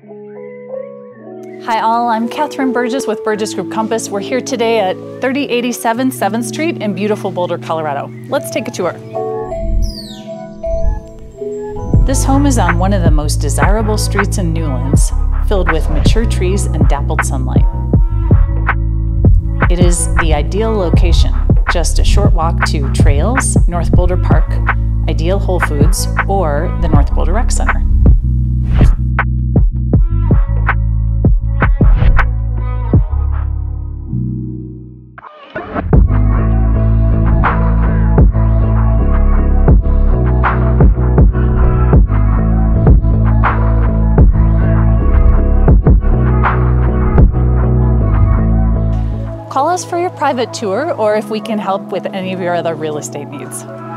Hi all, I'm Catherine Burgess with Burgess Group Compass. We're here today at 3087 7th Street in beautiful Boulder, Colorado. Let's take a tour. This home is on one of the most desirable streets in Newlands, filled with mature trees and dappled sunlight. It is the ideal location, just a short walk to trails, North Boulder Park, ideal Whole Foods, or the North Boulder Rec Center. Call us for your private tour or if we can help with any of your other real estate needs.